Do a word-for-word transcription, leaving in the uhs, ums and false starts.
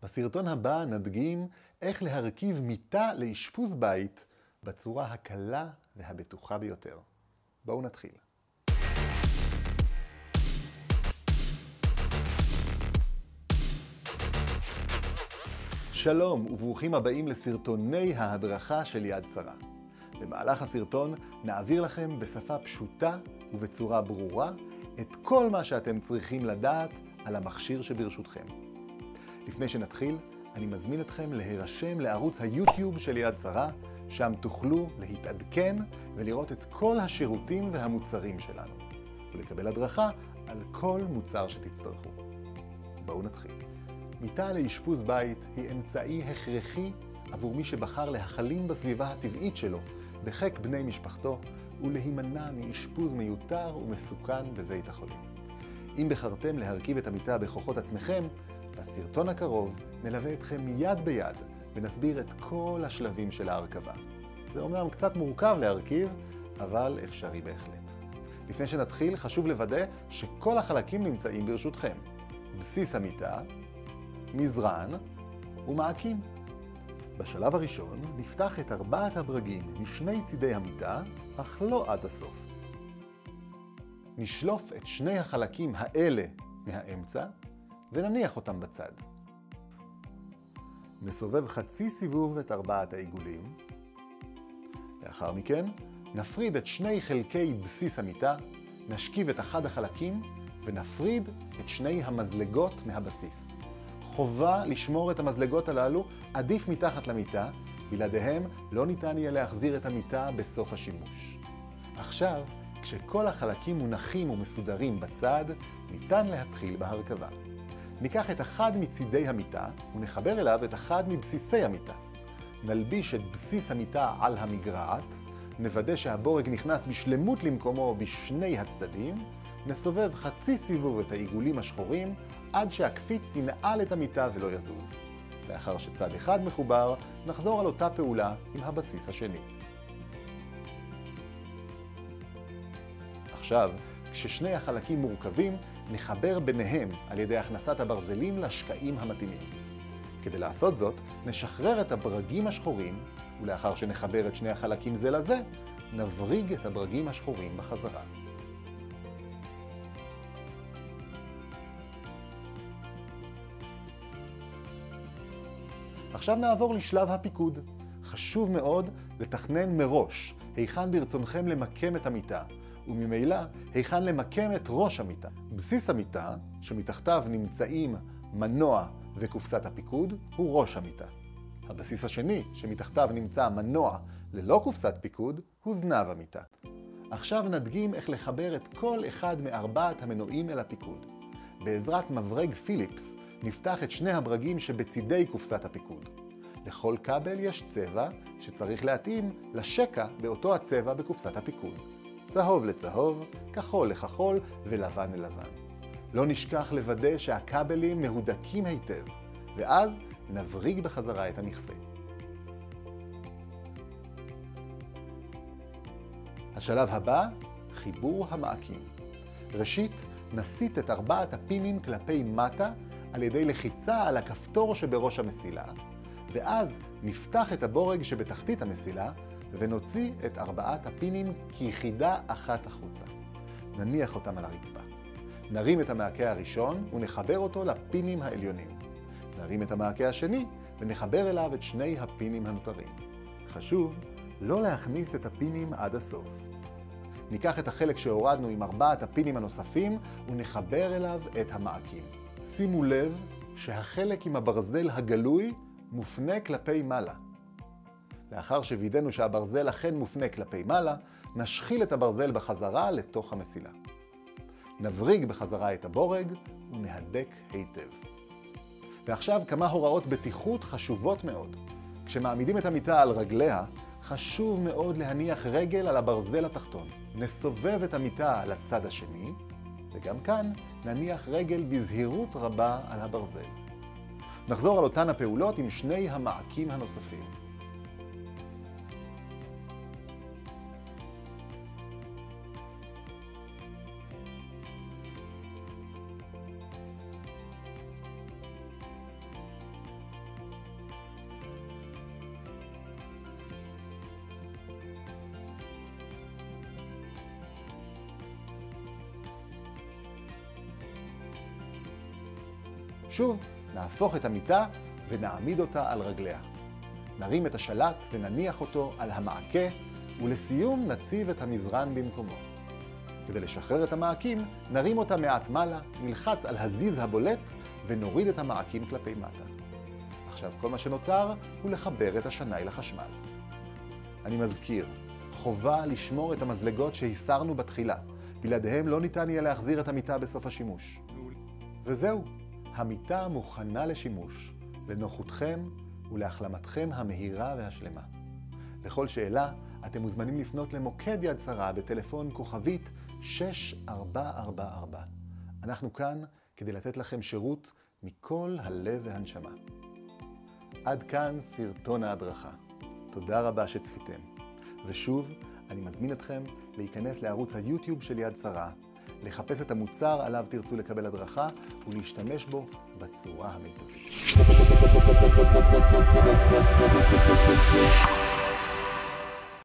בסרטון הבא נדגים איך להרכיב מיטה לאשפוז בית בצורה הקלה והבטוחה ביותר. בואו נתחיל. שלום וברוכים הבאים לסרטוני ההדרכה של יד שרה. במהלך הסרטון נעביר לכם בשפה פשוטה ובצורה ברורה את כל מה שאתם צריכים לדעת על המכשיר שברשותכם. לפני שנתחיל, אני מזמין אתכם להירשם לערוץ היוטיוב של יד שרה, שם תוכלו להתעדכן ולראות את כל השירותים והמוצרים שלנו, ולקבל הדרכה על כל מוצר שתצטרכו. בואו נתחיל. מיטה לאשפוז בית היא אמצעי הכרחי עבור מי שבחר להחלים בסביבה הטבעית שלו, בחיק בני משפחתו, ולהימנע מאשפוז מיותר ומסוכן בבית החולים. אם בחרתם להרכיב את המיטה בכוחות עצמכם, בסרטון הקרוב נלווה אתכם יד ביד ונסביר את כל השלבים של ההרכבה. זה אומנם קצת מורכב להרכיב, אבל אפשרי בהחלט. לפני שנתחיל, חשוב לוודא שכל החלקים נמצאים ברשותכם. בסיס המיטה, מזרן ומעקים. בשלב הראשון נפתח את ארבעת הברגים משני צידי המיטה, אך לא עד הסוף. נשלוף את שני החלקים האלה מהאמצע ונניח אותם בצד. נסובב חצי סיבוב את ארבעת העיגולים. לאחר מכן נפריד את שני חלקי בסיס המיטה, נשכיב את אחד החלקים ונפריד את שני המזלגות מהבסיס. חובה לשמור את המזלגות הללו עדיף מתחת למיטה, בלעדיהם לא ניתן יהיה להחזיר את המיטה בסוף השימוש. עכשיו, כשכל החלקים מונחים ומסודרים בצד, ניתן להתחיל בהרכבה. ניקח את אחד מצידי המיטה ונחבר אליו את אחד מבסיסי המיטה. נלביש את בסיס המיטה על המגרעת, נוודא שהבורג נכנס בשלמות למקומו בשני הצדדים, נסובב חצי סיבוב את העיגולים השחורים עד שהקפיץ ינעל את המיטה ולא יזוז. לאחר שצד אחד מחובר, נחזור על אותה פעולה עם הבסיס השני. עכשיו, כששני החלקים מורכבים, נחבר ביניהם על ידי הכנסת הברזלים לשקעים המתאימים. כדי לעשות זאת, נשחרר את הברגים השחורים, ולאחר שנחבר את שני החלקים זה לזה, נבריג את הברגים השחורים בחזרה. עכשיו נעבור לשלב הפיקוד. חשוב מאוד לתכנן מראש היכן ברצונכם למקם את המיטה, וממילא היכן למקם את ראש המיטה. בסיס המיטה, שמתחתיו נמצאים מנוע וקופסת הפיקוד, הוא ראש המיטה. הבסיס השני, שמתחתיו נמצא מנוע ללא קופסת פיקוד, הוא זנב המיטה. עכשיו נדגים איך לחבר את כל אחד מארבעת המנועים אל הפיקוד. בעזרת מברג פיליפס נפתח את שני הברגים שבצידי קופסת הפיקוד. לכל כבל יש צבע שצריך להתאים לשקע באותו הצבע בקופסת הפיקוד. צהוב לצהוב, כחול לכחול ולבן ללבן. לא נשכח לוודא שהכבלים מהודקים היטב, ואז נבריג בחזרה את המכסה. השלב הבא, חיבור המעקים. ראשית, נסיט את ארבעת הפינים כלפי מטה על ידי לחיצה על הכפתור שבראש המסילה, ואז נפתח את הבורג שבתחתית המסילה ונוציא את ארבעת הפינים כיחידה אחת החוצה. נניח אותם על הרצפה. נרים את המעקה הראשון ונחבר אותו לפינים העליונים. נרים את המעקה השני ונחבר אליו את שני הפינים הנותרים. חשוב לא להכניס את הפינים עד הסוף. ניקח את החלק שהורדנו עם ארבעת הפינים הנוספים ונחבר אליו את המעקים. שימו לב שהחלק עם הברזל הגלוי מופנה כלפי מעלה. לאחר שווידאנו שהברזל אכן מופנה כלפי מעלה, נשחיל את הברזל בחזרה לתוך המסילה. נבריג בחזרה את הבורג ונהדק היטב. ועכשיו כמה הוראות בטיחות חשובות מאוד. כשמעמידים את המיטה על רגליה, חשוב מאוד להניח רגל על הברזל התחתון. נסובב את המיטה לצד השני, וגם כאן נניח רגל בזהירות רבה על הברזל. נחזור על אותן הפעולות עם שני המעקים הנוספים. שוב, נהפוך את המיטה ונעמיד אותה על רגליה. נרים את השלט ונניח אותו על המעקה, ולסיום נציב את המזרן במקומו. כדי לשחרר את המעקים, נרים אותה מעט מעלה, נלחץ על הזיז הבולט ונוריד את המעקים כלפי מטה. עכשיו כל מה שנותר הוא לחבר את השנאי לחשמל. אני מזכיר, חובה לשמור את המזלגות שהסרנו בתחילה. בלעדיהם לא ניתן יהיה להחזיר את המיטה בסוף השימוש. וזהו, המיטה מוכנה לשימוש, לנוחותכם ולהחלמתכם המהירה והשלמה. לכל שאלה, אתם מוזמנים לפנות למוקד יד שרה בטלפון כוכבית שש ארבע ארבע ארבע. אנחנו כאן כדי לתת לכם שירות מכל הלב והנשמה. עד כאן סרטון ההדרכה. תודה רבה שצפיתם. ושוב, אני מזמין אתכם להיכנס לערוץ היוטיוב של יד שרה, לחפש את המוצר עליו תרצו לקבל הדרכה ולהשתמש בו בצורה המיטבית.